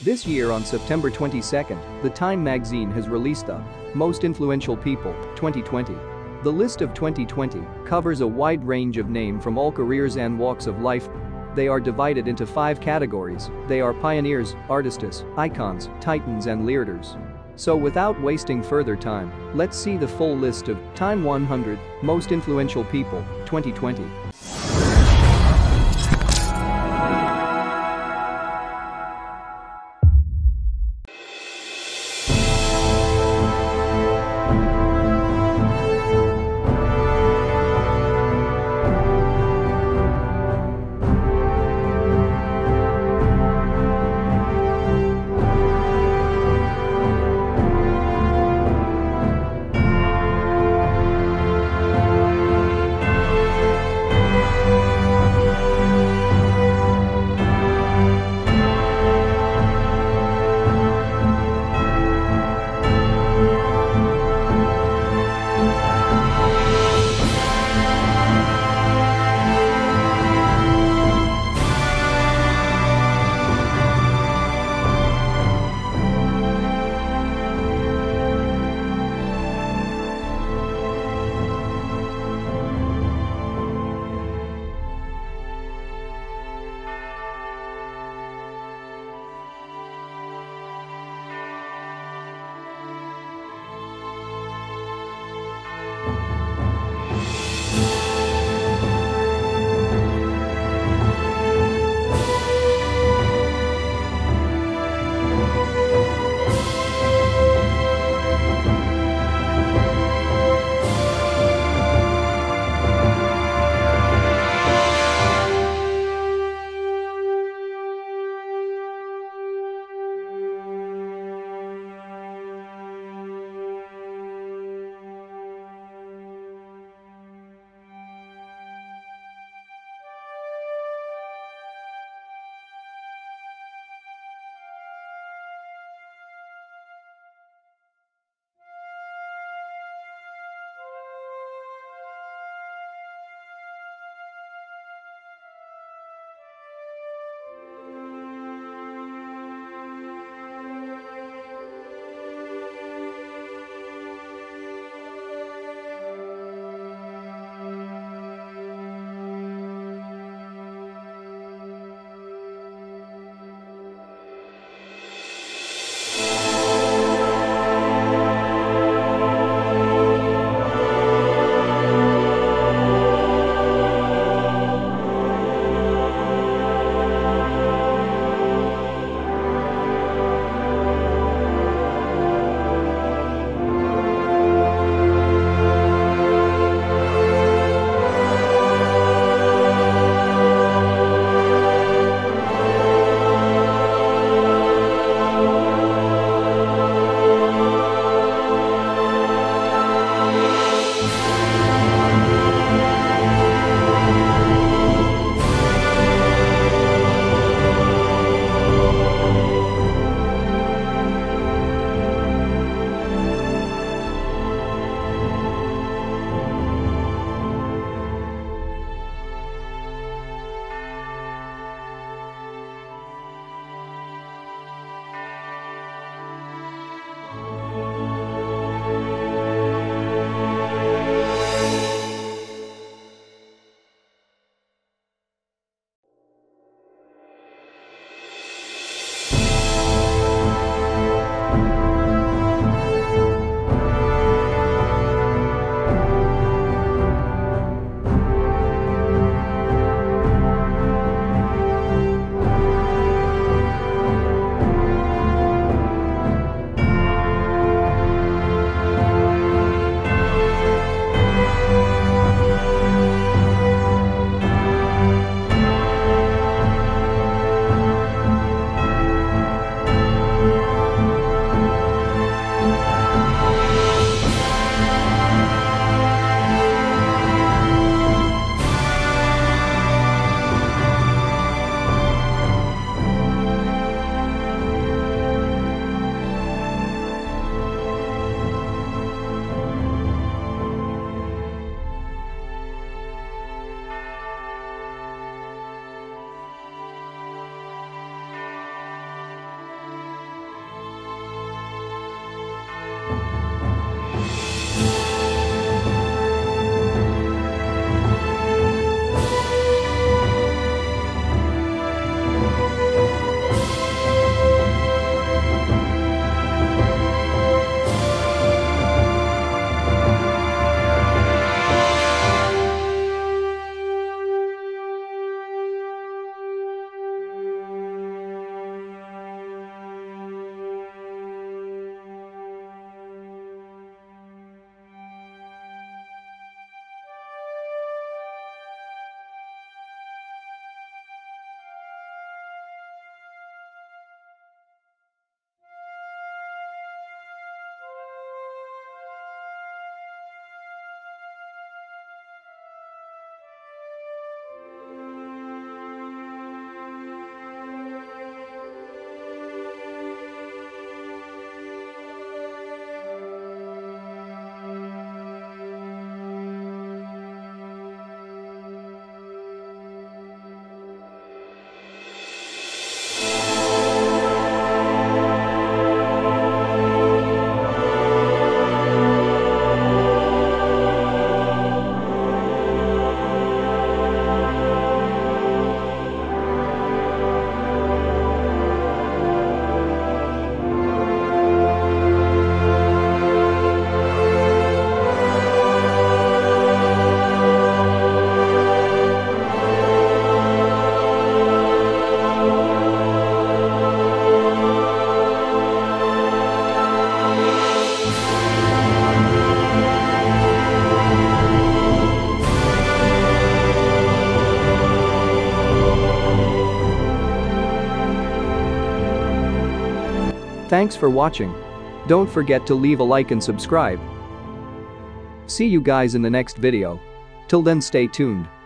This year on September 22nd, the Time magazine has released the Most Influential People 2020. The list of 2020 covers a wide range of names from all careers and walks of life. They are divided into 5 categories. They are pioneers, artists, icons, titans and leaders. So without wasting further time, let's see the full list of Time 100 Most Influential People 2020. Thanks for watching. Don't forget to leave a like and subscribe. See you guys in the next video. Till then, stay tuned.